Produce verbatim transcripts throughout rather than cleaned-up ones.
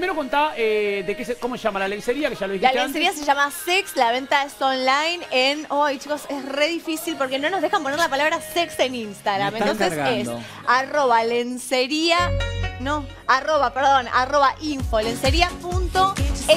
primero contá eh, de qué se, cómo se llama la lencería, que ya lo dijiste La lencería antes. se llama Sex, la venta es online en... Ay, chicos, es re difícil porque no nos dejan poner la palabra sex en Instagram. Me están Entonces cargando. es arroba lencería... No, arroba, perdón, arroba info, lencería punto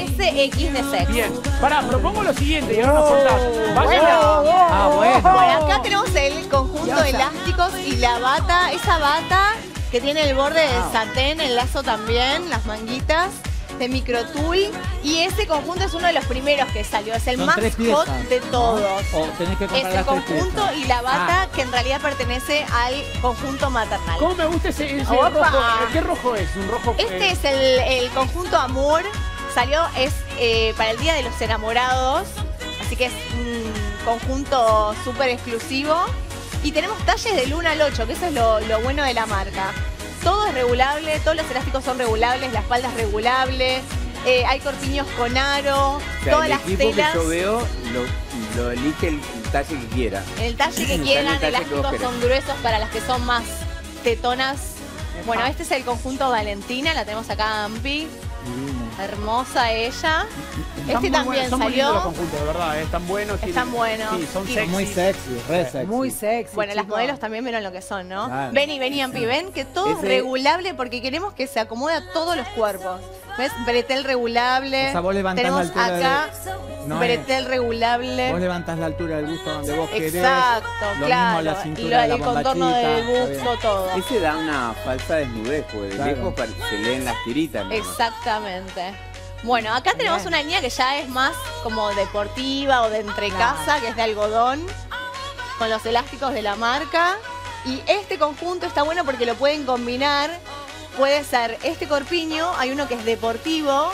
sx de sex. Bien, pará, propongo lo siguiente y ahora nos contás. Vayan a- Ah, bueno. Bueno, acá tenemos el conjunto de elásticos y la bata, esa bata que tiene el borde de satén, el lazo también, las manguitas de microtul. Y ese conjunto es uno de los primeros que salió, es el Son más tres hot piezas, de ¿no? todos. O tenés que Es comprar el las tres conjunto piezas. y la bata Ah. que en realidad pertenece al conjunto maternal. ¿Cómo me gusta ese, ese Opa. rojo? ¿Qué rojo es? ¿Un rojo? Este eh, es el, el conjunto Amor, salió, es eh, para el Día de los Enamorados, así que es un conjunto súper exclusivo. Y tenemos talles del uno al ocho, que eso es lo, lo bueno de la marca. Todo es regulable, todos los elásticos son regulables, la espalda es regulable, eh, hay corpiños con aro, O sea, todas el las equipo telas, que yo veo lo, lo elige el talle que quiera. el talle que Sale quieran, el talle que vos elásticos querés. son gruesos para las que son más tetonas. Bueno, este es el conjunto Valentina, la tenemos acá a Ampi. Divino. Hermosa ella. están Este muy también buenos, son muy lindos salió. los conjuntos, de verdad, eh, están buenos. Están tienen- buenos. Sí, son Y- sexy. Muy sexy, re sexy. Muy sexy. Bueno, las chicos. modelos también vieron lo que son, ¿no? Claro. Ven y vení, Ampi, ven que todo es Ese- regulable porque queremos que se acomode a todos los cuerpos. ¿Ves? Bretel regulable. O sea, vos levantás Tenemos la altura acá No bretel es- regulable. Vos levantás la altura del busto donde vos querés. Exacto, Lo claro. mismo la y cintura lo- de la el contorno bombachita, del está busto, bien. todo. Ese da una falsa desnudez, porque de Claro. lejos pare- se leen las tiritas. ¿no? Exactamente. Bueno, acá tenemos Bien. una línea que ya es más como deportiva o de entrecasa, Claro. que es de algodón, con los elásticos de la marca. Y este conjunto está bueno porque lo pueden combinar. Puede ser este corpiño, hay uno que es deportivo,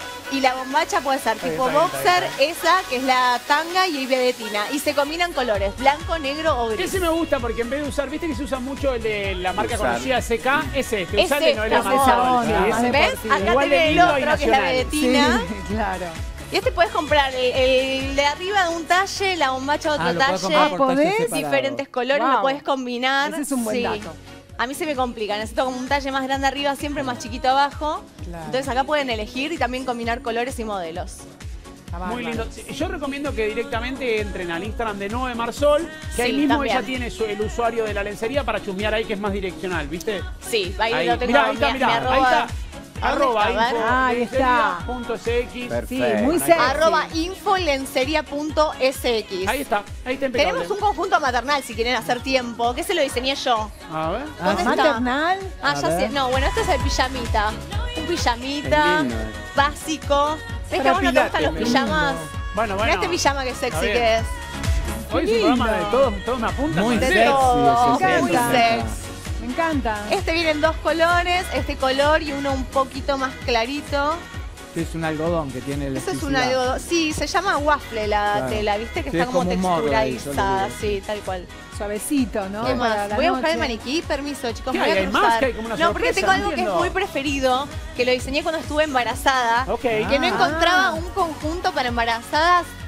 y la bombacha puede ser tipo está bien, está boxer, bien, esa que es la tanga y vedetina. Y se combinan colores, blanco, negro o gris. Ese me gusta porque en vez de usar, viste que se usa mucho el de la marca Usar. conocida S K, es este. Es Usale, no este, es la amor. Marzabal, sí, Esa ese- onda. ¿Ves? deportivo. Acá Igual de tenés el lindo y otro, que es la nacional. vedetina. Sí, claro. Y este puedes comprar el, el de arriba de un talle, la bombacha de otro Ah, lo podés talle. comprar por talles ¿Podés? separados. Diferentes colores, Wow. lo puedes combinar. Ese es un buen Sí. dato. A mí se me complica, necesito como un talle más grande arriba, siempre más chiquito abajo. Claro. Entonces acá pueden elegir y también combinar colores y modelos. Está Muy bárbaro. lindo. Sí, yo recomiendo que directamente entren al Instagram de nueve Marsol, que ahí Sí, mismo también. ella tiene su- el usuario de la lencería para chusmear ahí, que es más direccional, ¿viste? Sí, ahí, Ahí, lo tengo, mirá, ahí mi, está, mi mirá, arroba. ahí está. ¿A dónde Arroba está? A ver. info Ah, ahí lencería está. punto S X. Perfecto. Sí, muy Ahí. sexy. Arroba infolencería.sx. Ahí está, ahí está impecable. Tenemos un conjunto maternal si quieren hacer tiempo, que se lo diseñé yo. A ver. Ah, ¿Dónde ¿sí? está? Maternal. Ah, A ya ver. sé. No, bueno, este es el pijamita. Un pijamita Es lindo. básico. ¿Ves que Para a vos no te gustan pilates, los me pijamas? Bueno, Mirá bueno. este pijama que sexy Está bien. que es. Hoy es un programa de todo, todo me apunta. Muy ¿no? De sexy todo, ese muy centro. sex. Me encanta. Este viene en dos colores, este color y uno un poquito más clarito. Que es un algodón que tiene Eso es un elasticidad. algodón. Sí, se llama waffle la Claro. tela, ¿viste? Que Sí, está es como como un morro ahí, yo texturizada, lo digo. sí, tal cual. Suavecito, ¿no? ¿Qué Para más? la Voy a buscar el noche. maniquí, permiso, chicos. ¿Qué me voy hay? a ¿Hay más? cruzar. ¿Que hay como una no, porque sorpresa? tengo algo No que es entiendo. muy preferido, que lo diseñé cuando estuve embarazada. Ok. Que no Ah. encontraba un conjunto para embarazadas